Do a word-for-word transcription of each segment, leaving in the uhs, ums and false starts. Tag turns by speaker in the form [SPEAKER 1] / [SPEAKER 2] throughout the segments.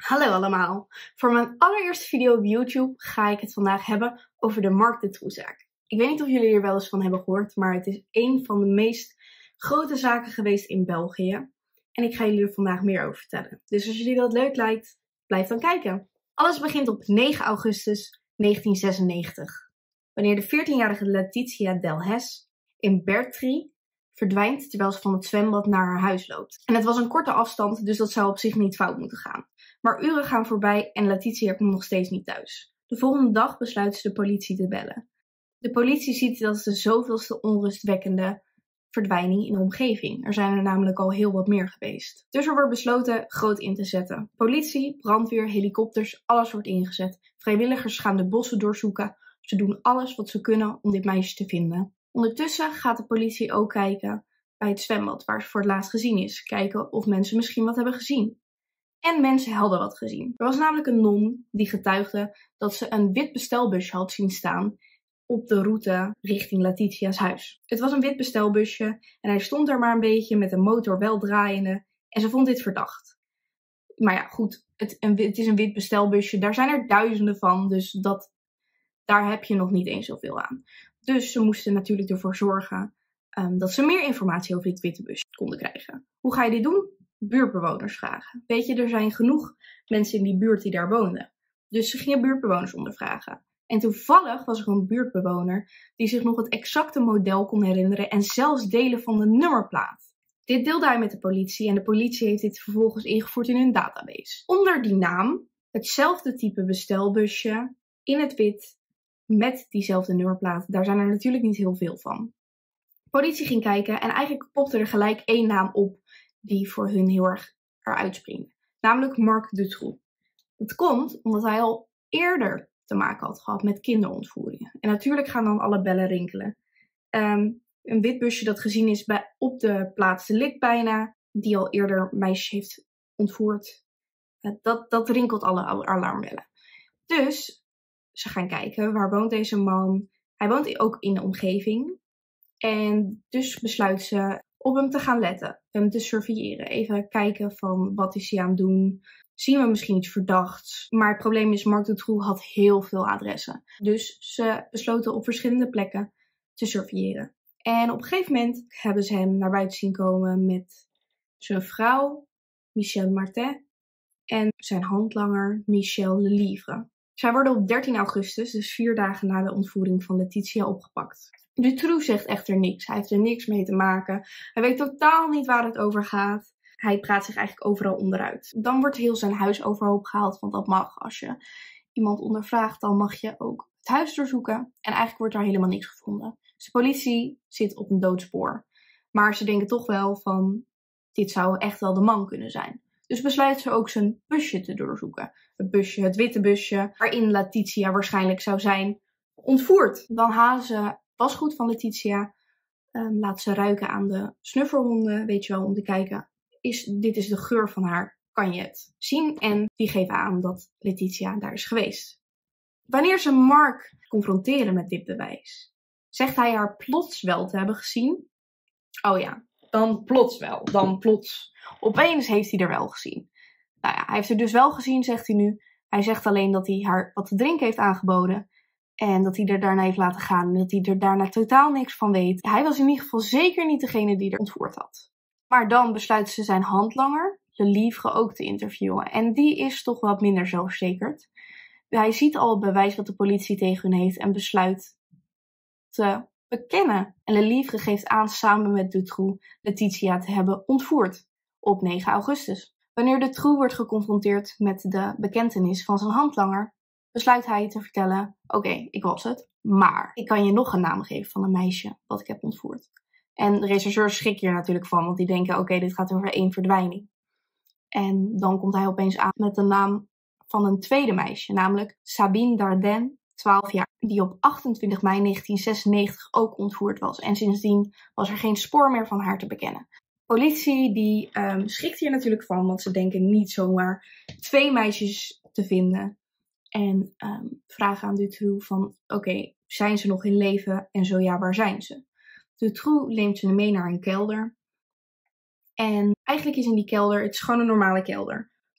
[SPEAKER 1] Hallo allemaal! Voor mijn allereerste video op YouTube ga ik het vandaag hebben over de Marc Dutroux-zaak. Ik weet niet of jullie er wel eens van hebben gehoord, maar het is een van de meest grote zaken geweest in België. En ik ga jullie er vandaag meer over vertellen. Dus als jullie dat leuk lijkt, blijf dan kijken. Alles begint op negen augustus negentien zesennegentig. Wanneer de veertienjarige Letitia Delhesce in Bertry verdwijnt terwijl ze van het zwembad naar haar huis loopt. En het was een korte afstand, dus dat zou op zich niet fout moeten gaan. Maar uren gaan voorbij en Letitia komt nog steeds niet thuis. De volgende dag besluit ze de politie te bellen. De politie ziet dat het de zoveelste onrustwekkende verdwijning in de omgeving. Er zijn er namelijk al heel wat meer geweest. Dus er wordt besloten groot in te zetten. Politie, brandweer, helikopters, alles wordt ingezet. Vrijwilligers gaan de bossen doorzoeken. Ze doen alles wat ze kunnen om dit meisje te vinden. Ondertussen gaat de politie ook kijken bij het zwembad waar ze voor het laatst gezien is. Kijken of mensen misschien wat hebben gezien. En mensen hadden wat gezien. Er was namelijk een non die getuigde dat ze een wit bestelbusje had zien staan op de route richting Letitia's huis. Het was een wit bestelbusje en hij stond er maar een beetje met de motor wel draaiende en ze vond dit verdacht. Maar ja, goed, het, een, het is een wit bestelbusje, daar zijn er duizenden van, dus dat, daar heb je nog niet eens zoveel aan. Dus ze moesten natuurlijk ervoor zorgen um, dat ze meer informatie over dit witte busje konden krijgen. Hoe ga je dit doen? Buurtbewoners vragen. Weet je, er zijn genoeg mensen in die buurt die daar woonden. Dus ze gingen buurtbewoners ondervragen. En toevallig was er een buurtbewoner die zich nog het exacte model kon herinneren en zelfs delen van de nummerplaat. Dit deelde hij met de politie en de politie heeft dit vervolgens ingevoerd in hun database. Onder die naam, hetzelfde type bestelbusje, in het wit, met diezelfde nummerplaat. Daar zijn er natuurlijk niet heel veel van. De politie ging kijken en eigenlijk popte er gelijk één naam op die voor hun heel erg eruit springen. Namelijk Marc Dutroux. Dat komt omdat hij al eerder te maken had gehad met kinderontvoeringen. En natuurlijk gaan dan alle bellen rinkelen. Um, een wit busje dat gezien is bij, op de plaats delict bijna, die al eerder meisjes heeft ontvoerd. Uh, dat, dat rinkelt alle alarmbellen. Dus ze gaan kijken, waar woont deze man? Hij woont ook in de omgeving. En dus besluit ze op hem te gaan letten, hem te surveilleren. Even kijken van wat is hij aan het doen. Zien we misschien iets verdachts. Maar het probleem is, Marc Dutroux had heel veel adressen. Dus ze besloten op verschillende plekken te surveilleren. En op een gegeven moment hebben ze hem naar buiten zien komen met zijn vrouw, Michel Martin, en zijn handlanger, Michel Lelievre. Zij worden op dertien augustus, dus vier dagen na de ontvoering van Letitia, opgepakt. Dutroux zegt echter niks. Hij heeft er niks mee te maken. Hij weet totaal niet waar het over gaat. Hij praat zich eigenlijk overal onderuit. Dan wordt heel zijn huis overhoop gehaald, want dat mag. Als je iemand ondervraagt, dan mag je ook het huis doorzoeken. En eigenlijk wordt daar helemaal niks gevonden. Dus de politie zit op een doodspoor. Maar ze denken toch wel van, dit zou echt wel de man kunnen zijn. Dus besluiten ze ook zijn busje te doorzoeken. Het busje, het witte busje, waarin Letitia waarschijnlijk zou zijn ontvoerd. Dan halen ze wasgoed van Letitia, um, laat ze ruiken aan de snufferhonden, weet je wel, om te kijken, is, dit is de geur van haar, kan je het zien? En die geven aan dat Letitia daar is geweest. Wanneer ze Marc confronteren met dit bewijs, zegt hij haar plots wel te hebben gezien. Oh ja, dan plots wel, dan plots. Opeens heeft hij er wel gezien. Nou ja, hij heeft er dus wel gezien, zegt hij nu. Hij zegt alleen dat hij haar wat te drinken heeft aangeboden. En dat hij er daarna heeft laten gaan. En dat hij er daarna totaal niks van weet. Hij was in ieder geval zeker niet degene die er ontvoerd had. Maar dan besluit ze zijn handlanger, Lelievre, ook te interviewen. En die is toch wat minder zelfverzekerd. Hij ziet al het bewijs wat de politie tegen hun heeft. En besluit te bekennen. En Lelievre geeft aan samen met Dutroux Letitia te hebben ontvoerd. Op negen augustus. Wanneer Dutroux wordt geconfronteerd met de bekentenis van zijn handlanger, besluit hij te vertellen, oké, okay, ik was het, maar ik kan je nog een naam geven van een meisje dat ik heb ontvoerd. En de rechercheurs schrikken hier natuurlijk van, want die denken, oké, okay, dit gaat over één verdwijning. En dan komt hij opeens aan met de naam van een tweede meisje, namelijk Sabine Dardenne, twaalf jaar, die op achtentwintig mei negentien zesennegentig ook ontvoerd was. En sindsdien was er geen spoor meer van haar te bekennen. Politie die um, schrikt hier natuurlijk van, want ze denken niet zomaar twee meisjes te vinden. En um, vragen aan Dutroux van, oké, okay, zijn ze nog in leven en zo ja, waar zijn ze? Dutroux neemt ze mee naar een kelder. En eigenlijk is in die kelder, het is gewoon een normale kelder.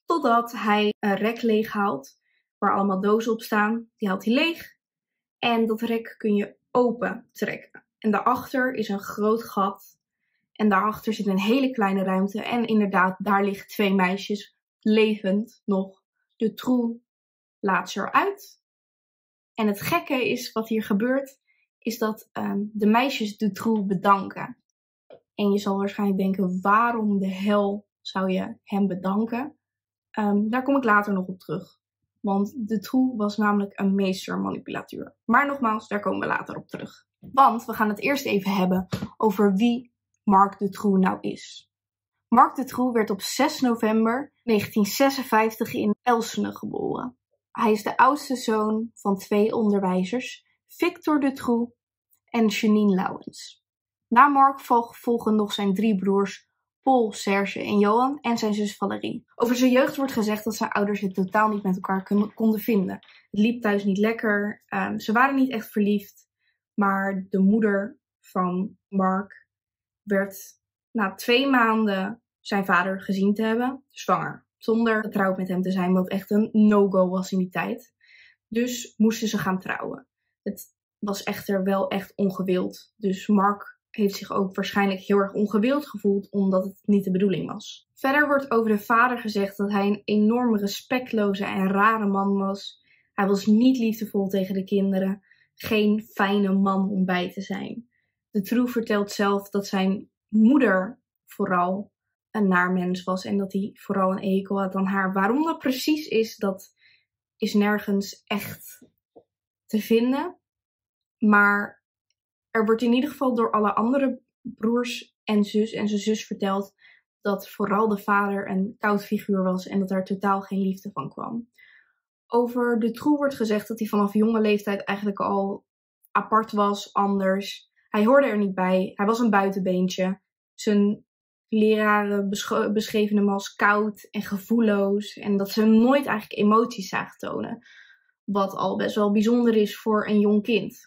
[SPEAKER 1] Totdat hij een rek leeg haalt, waar allemaal dozen op staan. Die haalt hij leeg. En dat rek kun je open trekken. En daarachter is een groot gat. En daarachter zit een hele kleine ruimte. En inderdaad, daar liggen twee meisjes, levend nog. Dutroux laat ze eruit. En het gekke is, wat hier gebeurt, is dat um, de meisjes Dutroux bedanken. En je zal waarschijnlijk denken, waarom de hel zou je hem bedanken? Um, daar kom ik later nog op terug. Want Dutroux was namelijk een meestermanipulateur. Maar nogmaals, daar komen we later op terug. Want we gaan het eerst even hebben over wie Marc Dutroux nou is. Marc Dutroux werd op zes november negentien zesenvijftig in Elsene geboren. Hij is de oudste zoon van twee onderwijzers, Victor Dutroux en Janine Lauwens. Na Marc volgen nog zijn drie broers Paul, Serge en Johan en zijn zus Valerie. Over zijn jeugd wordt gezegd dat zijn ouders het totaal niet met elkaar konden vinden. Het liep thuis niet lekker, um, ze waren niet echt verliefd, maar de moeder van Marc werd na twee maanden zijn vader gezien te hebben, zwanger. Zonder getrouwd met hem te zijn, wat echt een no-go was in die tijd. Dus moesten ze gaan trouwen. Het was echter wel echt ongewild. Dus Marc heeft zich ook waarschijnlijk heel erg ongewild gevoeld, omdat het niet de bedoeling was. Verder wordt over de vader gezegd dat hij een enorm respectloze en rare man was. Hij was niet liefdevol tegen de kinderen. Geen fijne man om bij te zijn. Dutroux vertelt zelf dat zijn moeder vooral een naar mens was en dat hij vooral een ekel had aan haar. Waarom dat precies is, dat is nergens echt te vinden. Maar er wordt in ieder geval door alle andere broers en zus en zijn zus verteld dat vooral de vader een koud figuur was en dat er totaal geen liefde van kwam. Over Dutroux wordt gezegd dat hij vanaf jonge leeftijd eigenlijk al apart was, anders. Hij hoorde er niet bij, hij was een buitenbeentje. Zijn leraren beschreven hem als koud en gevoelloos en dat ze hem nooit eigenlijk emoties zagen tonen. Wat al best wel bijzonder is voor een jong kind.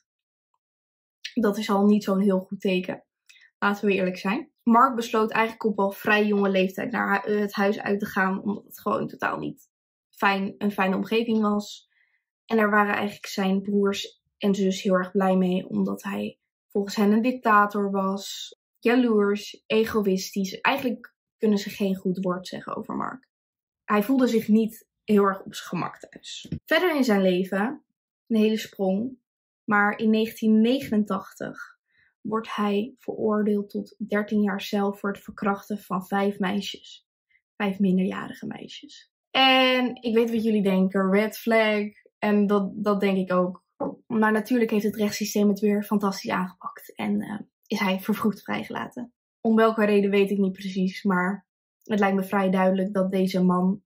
[SPEAKER 1] Dat is al niet zo'n heel goed teken. Laten we eerlijk zijn. Marc besloot eigenlijk op al vrij jonge leeftijd naar het huis uit te gaan, omdat het gewoon totaal niet fijn, een fijne omgeving was. En daar waren eigenlijk zijn broers en zus heel erg blij mee, omdat hij volgens hen een dictator was, jaloers, egoïstisch. Eigenlijk kunnen ze geen goed woord zeggen over Marc. Hij voelde zich niet heel erg op zijn gemak thuis. Verder in zijn leven, een hele sprong, maar in negentien negenentachtig wordt hij veroordeeld tot dertien jaar cel voor het verkrachten van vijf meisjes. Vijf minderjarige meisjes. En ik weet wat jullie denken, red flag. En dat, dat denk ik ook. Maar natuurlijk heeft het rechtssysteem het weer fantastisch aangepakt. En uh, is hij vervroegd vrijgelaten. Om welke reden weet ik niet precies. Maar het lijkt me vrij duidelijk dat deze man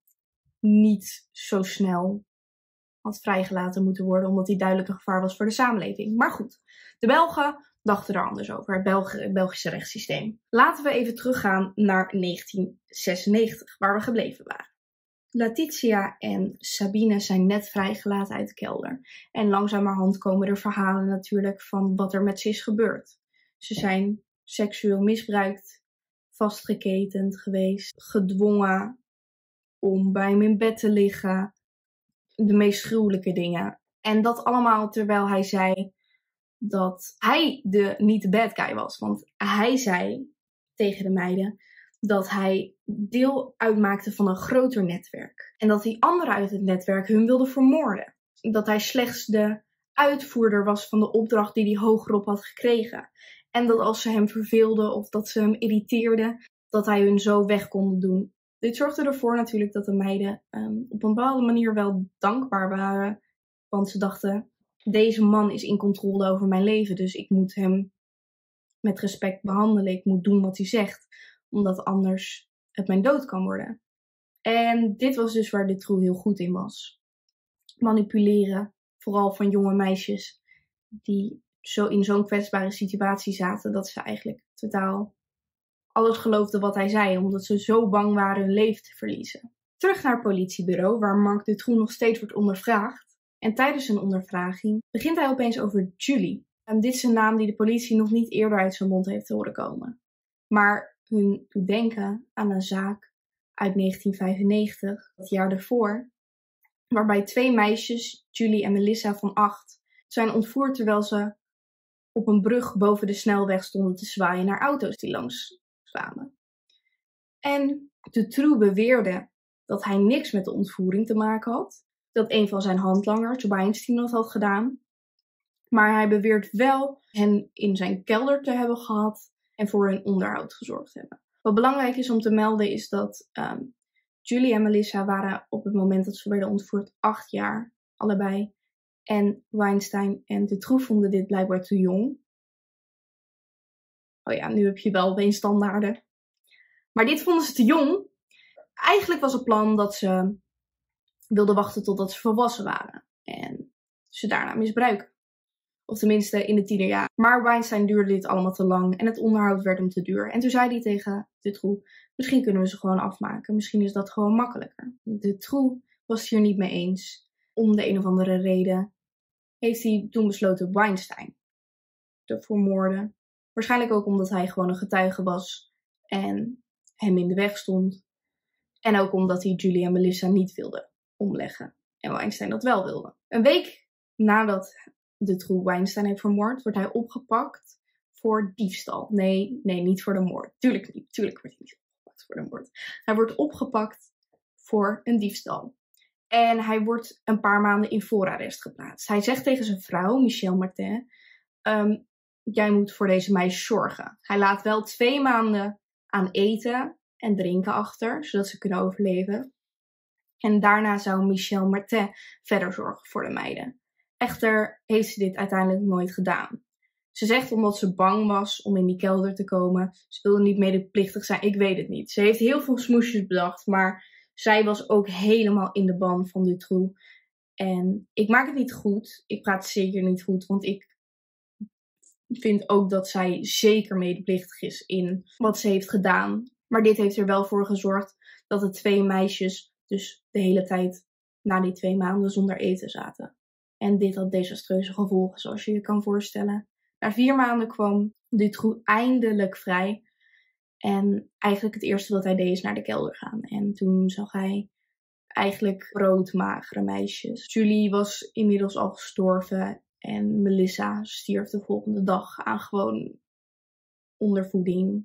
[SPEAKER 1] niet zo snel had vrijgelaten moeten worden. Omdat hij duidelijk een gevaar was voor de samenleving. Maar goed, de Belgen dachten er anders over. Het, Belg het Belgische rechtssysteem. Laten we even teruggaan naar negentien zesennegentig. Waar we gebleven waren. Letitia en Sabine zijn net vrijgelaten uit de kelder. En langzamerhand komen er verhalen natuurlijk van wat er met ze is gebeurd. Ze zijn seksueel misbruikt, vastgeketend geweest, gedwongen om bij hem in bed te liggen. De meest gruwelijke dingen. En dat allemaal terwijl hij zei dat hij de, niet de bad guy was. Want hij zei tegen de meiden dat hij deel uitmaakte van een groter netwerk. En dat die anderen uit het netwerk hun wilden vermoorden. Dat hij slechts de uitvoerder was van de opdracht die hij hogerop had gekregen. En dat als ze hem verveelden of dat ze hem irriteerden, dat hij hun zo weg konden doen. Dit zorgde ervoor natuurlijk dat de meiden um, op een bepaalde manier wel dankbaar waren. Want ze dachten, deze man is in controle over mijn leven. Dus ik moet hem met respect behandelen. Ik moet doen wat hij zegt. Omdat anders het mijn dood kan worden. En dit was dus waar Dutroux heel goed in was. Manipuleren. Vooral van jonge meisjes. Die zo in zo'n kwetsbare situatie zaten. Dat ze eigenlijk totaal alles geloofden wat hij zei. Omdat ze zo bang waren hun leven te verliezen. Terug naar het politiebureau. Waar Marc Dutroux nog steeds wordt ondervraagd. En tijdens zijn ondervraging begint hij opeens over Julie. En dit is een naam die de politie nog niet eerder uit zijn mond heeft horen komen. Maar hun doet denken aan een zaak uit negentien vijfennegentig, het jaar daarvoor, waarbij twee meisjes, Julie en Melissa van acht, zijn ontvoerd terwijl ze op een brug boven de snelweg stonden te zwaaien naar auto's die langs kwamen. En Dutroux beweerde dat hij niks met de ontvoering te maken had, dat een van zijn handlangers, Weinstein, dat had gedaan. Maar hij beweert wel hen in zijn kelder te hebben gehad en voor hun onderhoud gezorgd te hebben. Wat belangrijk is om te melden is dat um, Julie en Melissa waren op het moment dat ze werden ontvoerd acht jaar, allebei. En Weinstein en Dutroux vonden dit blijkbaar te jong. Oh ja, nu heb je wel opeens standaarden. Maar dit vonden ze te jong. Eigenlijk was het plan dat ze wilden wachten totdat ze volwassen waren. En ze daarna misbruiken. Of tenminste in de tienerjaren. Maar Weinstein duurde dit allemaal te lang. En het onderhoud werd hem te duur. En toen zei hij tegen Dutroux, misschien kunnen we ze gewoon afmaken. Misschien is dat gewoon makkelijker. Dutroux was het hier niet mee eens. Om de een of andere reden heeft hij toen besloten Weinstein te vermoorden. Waarschijnlijk ook omdat hij gewoon een getuige was. En hem in de weg stond. En ook omdat hij Julie en Melissa niet wilde omleggen. En Weinstein dat wel wilde. Een week nadat Dutroux Weinstein heeft vermoord, wordt hij opgepakt voor diefstal. Nee, nee, niet voor de moord. Tuurlijk niet. Tuurlijk wordt hij niet opgepakt voor de moord. Hij wordt opgepakt voor een diefstal. En hij wordt een paar maanden in voorarrest geplaatst. Hij zegt tegen zijn vrouw, Michelle Martin, um, jij moet voor deze meisjes zorgen. Hij laat wel twee maanden aan eten en drinken achter, zodat ze kunnen overleven. En daarna zou Michelle Martin verder zorgen voor de meiden. Echter heeft ze dit uiteindelijk nooit gedaan. Ze zegt omdat ze bang was om in die kelder te komen. Ze wilde niet medeplichtig zijn, ik weet het niet. Ze heeft heel veel smoesjes bedacht, maar zij was ook helemaal in de ban van Dutroux. En ik maak het niet goed. Ik praat zeker niet goed, want ik vind ook dat zij zeker medeplichtig is in wat ze heeft gedaan. Maar dit heeft er wel voor gezorgd dat de twee meisjes dus de hele tijd na die twee maanden zonder eten zaten. En dit had desastreuze gevolgen, zoals je je kan voorstellen. Na vier maanden kwam Dutroux eindelijk vrij. En eigenlijk het eerste wat hij deed is naar de kelder gaan. En toen zag hij eigenlijk broodmagere meisjes. Julie was inmiddels al gestorven. En Melissa stierf de volgende dag aan gewoon ondervoeding,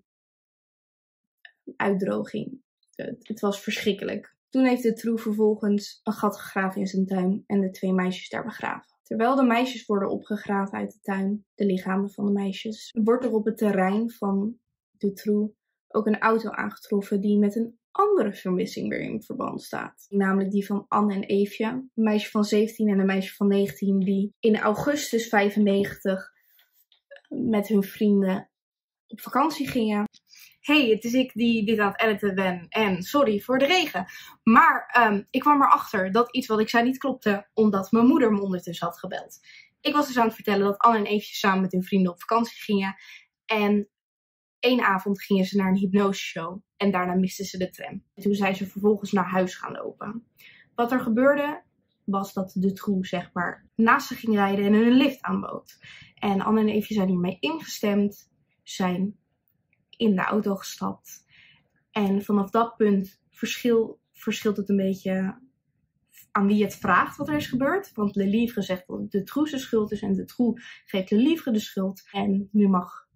[SPEAKER 1] uitdroging. Het, het was verschrikkelijk. Toen heeft Dutroux vervolgens een gat gegraven in zijn tuin en de twee meisjes daar begraven. Terwijl de meisjes worden opgegraven uit de tuin, de lichamen van de meisjes, wordt er op het terrein van Dutroux ook een auto aangetroffen die met een andere vermissing weer in verband staat. Namelijk die van Anne en Eefje, een meisje van zeventien en een meisje van negentien die in augustus vijfennegentig met hun vrienden op vakantie gingen. Hey, het is ik die dit aan het editen ben en sorry voor de regen. Maar um, ik kwam erachter dat iets wat ik zei niet klopte, omdat mijn moeder me ondertussen had gebeld. Ik was dus aan het vertellen dat Anne en Eefje samen met hun vrienden op vakantie gingen. En één avond gingen ze naar een hypnoseshow en daarna misten ze de tram. Toen zijn ze vervolgens naar huis gaan lopen. Wat er gebeurde was dat Dutroux zeg maar naast ze ging rijden en hun een lift aanbood. En Anne en Eefje zijn hiermee ingestemd, zijn in de auto gestapt. En vanaf dat punt verschil, verschilt het een beetje aan wie het vraagt wat er is gebeurd. Want Le Livre zegt dat het Dutroux de schuld is en Dutroux geeft Le Livre de schuld. En nu mag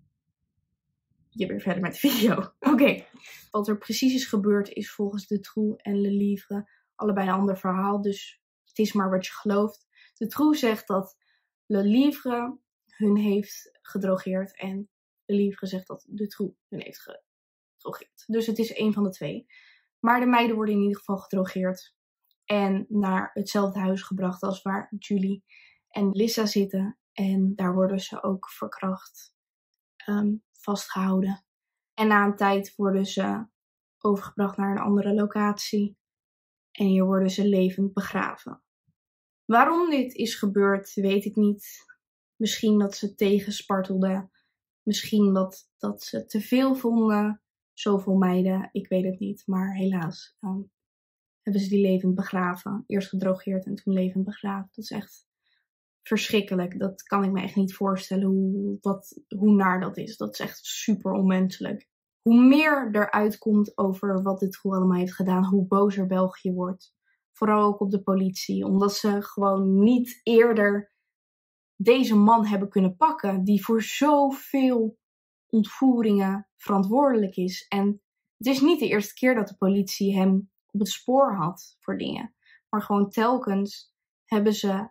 [SPEAKER 1] je weer verder met de video. Oké. Okay. Wat er precies is gebeurd is volgens Dutroux en Le Livre allebei een ander verhaal. Dus het is maar wat je gelooft. Dutroux zegt dat Le Livre hun heeft gedrogeerd en Le Livre zegt dat Dutroux hun heeft gedrogeerd. Dus het is één van de twee. Maar de meiden worden in ieder geval gedrogeerd. En naar hetzelfde huis gebracht als waar Julie en Lissa zitten. En daar worden ze ook verkracht, um, vastgehouden. En na een tijd worden ze overgebracht naar een andere locatie. En hier worden ze levend begraven. Waarom dit is gebeurd, weet ik niet. Misschien dat ze tegenspartelden. Misschien dat, dat ze te veel vonden. Zoveel meiden, ik weet het niet. Maar helaas um, hebben ze die levend begraven. Eerst gedrogeerd en toen levend begraven. Dat is echt verschrikkelijk. Dat kan ik me echt niet voorstellen hoe, wat, hoe naar dat is. Dat is echt super onmenselijk. hoe meer eruit komt over wat Dutroux allemaal heeft gedaan, hoe bozer België wordt. Vooral ook op de politie, omdat ze gewoon niet eerder deze man hebben kunnen pakken, die voor zoveel ontvoeringen verantwoordelijk is. En het is niet de eerste keer dat de politie hem op het spoor had voor dingen. Maar gewoon telkens hebben ze,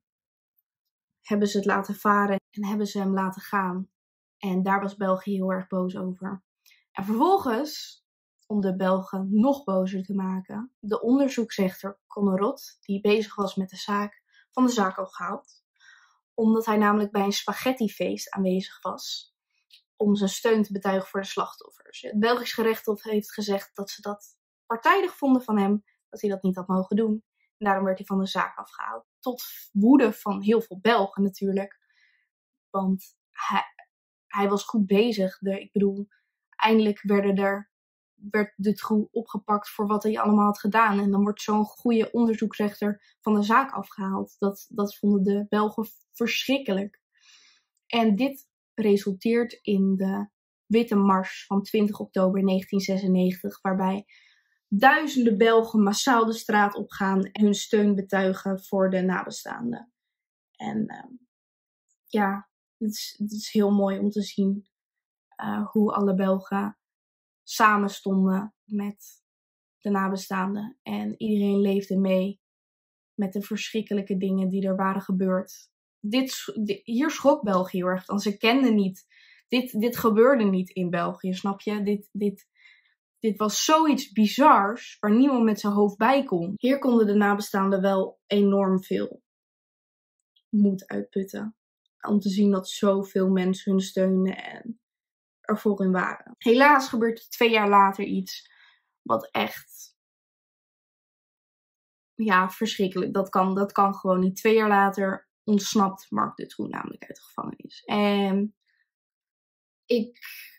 [SPEAKER 1] hebben ze het laten varen en hebben ze hem laten gaan. En daar was België heel erg boos over. En vervolgens, om de Belgen nog bozer te maken, de onderzoeksrechter Connerot, die bezig was met de zaak, van de zaak afgehaald. Omdat hij namelijk bij een spaghettifeest aanwezig was. Om zijn steun te betuigen voor de slachtoffers. Het Belgisch gerechtshof heeft gezegd dat ze dat partijdig vonden van hem. Dat hij dat niet had mogen doen. En daarom werd hij van de zaak afgehaald. Tot woede van heel veel Belgen natuurlijk. Want hij, hij was goed bezig. De, ik bedoel, eindelijk werden er, werd Dutroux opgepakt voor wat hij allemaal had gedaan. En dan wordt zo'n goede onderzoeksrechter van de zaak afgehaald. Dat, dat vonden de Belgen verschrikkelijk. En dit resulteert in de Witte Mars van twintig oktober negentien zesennegentig. Waarbij duizenden Belgen massaal de straat opgaan en hun steun betuigen voor de nabestaanden. En uh, ja, het is, het is heel mooi om te zien uh, hoe alle Belgen samen stonden met de nabestaanden. En iedereen leefde mee met de verschrikkelijke dingen die er waren gebeurd. Dit, dit, hier schrok België heel erg, want ze kenden niet. Dit, dit gebeurde niet in België, snap je? Dit, dit, dit was zoiets bizars waar niemand met zijn hoofd bij kon. Hier konden de nabestaanden wel enorm veel moed uitputten. Om te zien dat zoveel mensen hun steunden en er voor hun waren. Helaas gebeurt er twee jaar later iets wat echt, ja, verschrikkelijk. Dat kan, dat kan gewoon niet. Twee jaar later ontsnapt Marc Dutroux namelijk uit de gevangenis. En ik...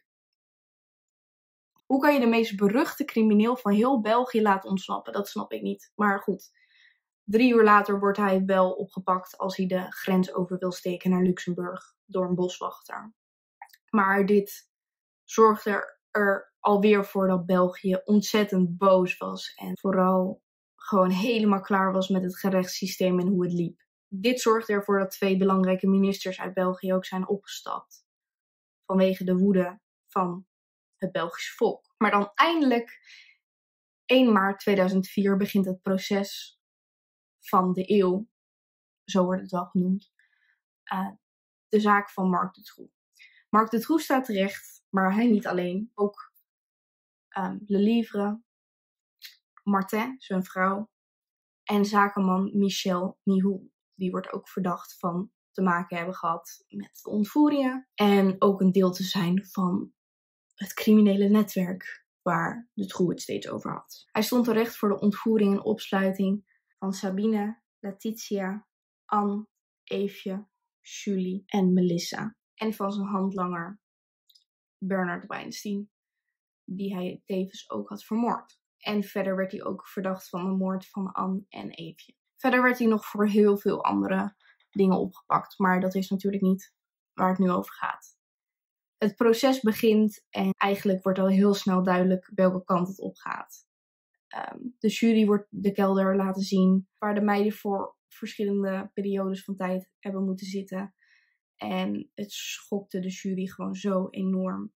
[SPEAKER 1] Hoe kan je de meest beruchte crimineel van heel België laten ontsnappen? Dat snap ik niet. Maar goed, drie uur later wordt hij wel opgepakt als hij de grens over wil steken naar Luxemburg door een boswachter. Maar dit zorgde er, er alweer voor dat België ontzettend boos was. En vooral gewoon helemaal klaar was met het gerechtssysteem en hoe het liep. Dit zorgde ervoor dat twee belangrijke ministers uit België ook zijn opgestapt. Vanwege de woede van het Belgische volk. Maar dan eindelijk, één maart tweeduizend vier, begint het proces van de eeuw. Zo wordt het wel genoemd. Uh, de zaak van Marc Dutroux. Marc Dutroux staat terecht, maar hij niet alleen. Ook um, Lelievre, Martin, zijn vrouw, en zakenman Michel Nihoul. Die wordt ook verdacht van te maken hebben gehad met de ontvoeringen. En ook een deel te zijn van het criminele netwerk waar Dutroux het steeds over had. Hij stond terecht voor de ontvoering en opsluiting van Sabine, Letitia, Anne, Eefje, Julie en Melissa. En van zijn handlanger Bernard Weinstein, die hij tevens ook had vermoord. En verder werd hij ook verdacht van de moord van Anne en Eefje. Verder werd hij nog voor heel veel andere dingen opgepakt, maar dat is natuurlijk niet waar het nu over gaat. Het proces begint en eigenlijk wordt al heel snel duidelijk welke kant het op gaat. Um, de jury wordt de kelder laten zien waar de meiden voor verschillende periodes van tijd hebben moeten zitten. En het schokte de jury gewoon zo enorm.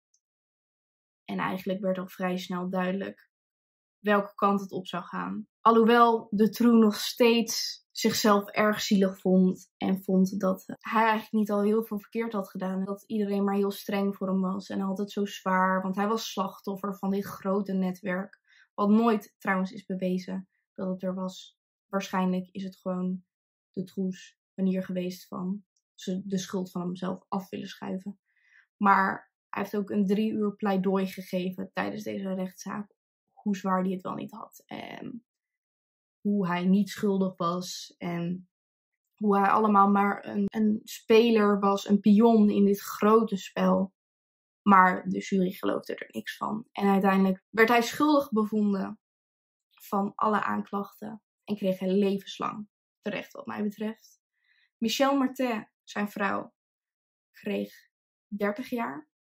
[SPEAKER 1] En eigenlijk werd al vrij snel duidelijk welke kant het op zou gaan. Alhoewel Dutroux nog steeds zichzelf erg zielig vond. En vond dat hij eigenlijk niet al heel veel verkeerd had gedaan. Dat iedereen maar heel streng voor hem was. En altijd zo zwaar. Want hij was slachtoffer van dit grote netwerk. Wat nooit trouwens is bewezen dat het er was. Waarschijnlijk is het gewoon Dutroux' manier geweest van de schuld van hemzelf af willen schuiven. Maar hij heeft ook een drie uur pleidooi gegeven tijdens deze rechtszaak. Hoe zwaar hij het wel niet had. En hoe hij niet schuldig was. En hoe hij allemaal maar een, een speler was. Een pion in dit grote spel. Maar de jury geloofde er niks van. En uiteindelijk werd hij schuldig bevonden van alle aanklachten. En kreeg hij levenslang. Terecht wat mij betreft. Michel Martin, zijn vrouw, kreeg dertig jaar.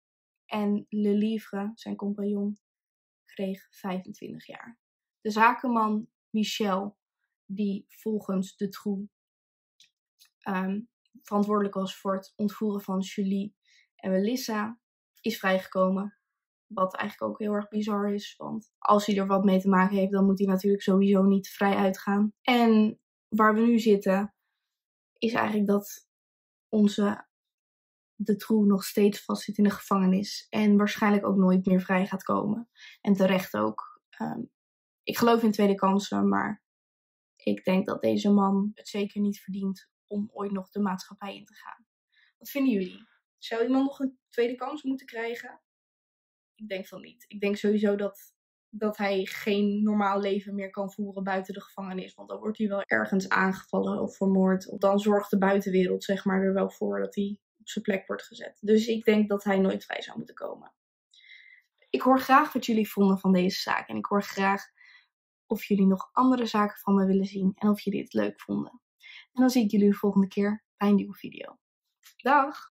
[SPEAKER 1] En Le Livre, zijn compagnon, kreeg vijfentwintig jaar. De zakenman Michel, die volgens Dutroux um, verantwoordelijk was voor het ontvoeren van Julie en Melissa, is vrijgekomen. Wat eigenlijk ook heel erg bizar is, want als hij er wat mee te maken heeft, dan moet hij natuurlijk sowieso niet vrij uitgaan. En waar we nu zitten, is eigenlijk dat onze Dutroux nog steeds vastzit in de gevangenis en waarschijnlijk ook nooit meer vrij gaat komen. En terecht ook. Um, ik geloof in tweede kansen, maar ik denk dat deze man het zeker niet verdient om ooit nog de maatschappij in te gaan. Wat vinden jullie? Zou iemand nog een tweede kans moeten krijgen? Ik denk van niet. Ik denk sowieso dat, dat hij geen normaal leven meer kan voeren buiten de gevangenis. Want dan wordt hij wel ergens aangevallen of vermoord. Of dan zorgt de buitenwereld zeg maar er wel voor dat hij op zijn plek wordt gezet. Dus ik denk dat hij nooit vrij zou moeten komen. Ik hoor graag wat jullie vonden van deze zaak. En ik hoor graag of jullie nog andere zaken van me willen zien. En of jullie het leuk vonden. En dan zie ik jullie de volgende keer bij een nieuwe video. Dag!